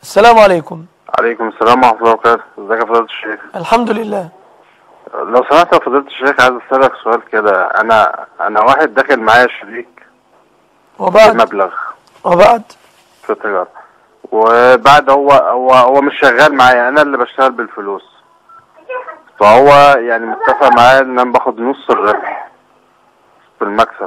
السلام عليكم. عليكم السلام ورحمة الله وبركاته. ازيك يا فضيلة الشيخ؟ الحمد لله. لو سمحت يا فضيلة الشيخ، عايز اسألك سؤال كده. انا واحد داخل معايا شريك وبعد في التجارة، وبعد هو مش شغال معايا، انا اللي بشتغل بالفلوس. فهو يعني متفق معايا ان انا باخد نص الربح في المكسب.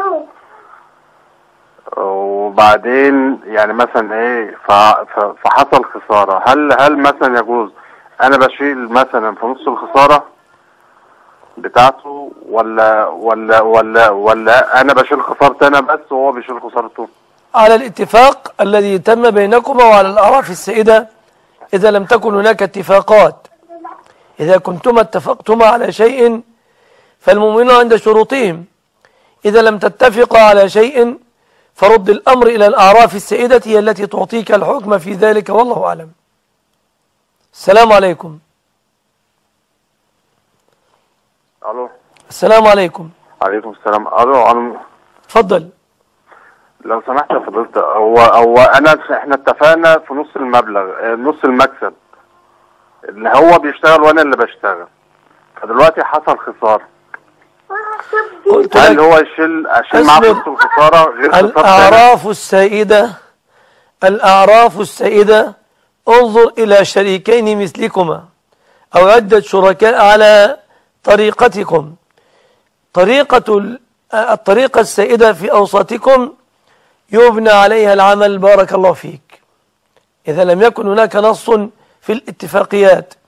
وبعدين يعني مثلا ايه، فحصل خسارة. هل مثلا يجوز انا بشيل مثلا في نص الخسارة بتاعته، ولا انا بشيل خسارتي انا بس وهو بيشيل خسارته؟ على الاتفاق الذي تم بينكما وعلى الأعراف السائدة. إذا لم تكن هناك اتفاقات، إذا كنتما اتفقتما على شيء فالمؤمنون عند شروطهم. إذا لم تتفقا على شيء فرد الأمر إلى الأعراف السائدة، هي التي تعطيك الحكم في ذلك، والله أعلم. السلام عليكم. الو. السلام عليكم. عليكم السلام. الو. اتفضل. لو سمحت يا فضيلة، احنا اتفقنا في نص المبلغ، نص المكسب اللي هو بيشتغل وانا اللي بشتغل. فدلوقتي حصل خسارة، هل هو اشيل معاه نص الخسارة غير خسارة الأعراف السائدة انظر إلى شريكين مثلكما أو عدة شركاء على طريقتكم. الطريقة السائدة في أوساطكم يبنى عليها العمل، بارك الله فيك. إذا لم يكن هناك نص في الاتفاقيات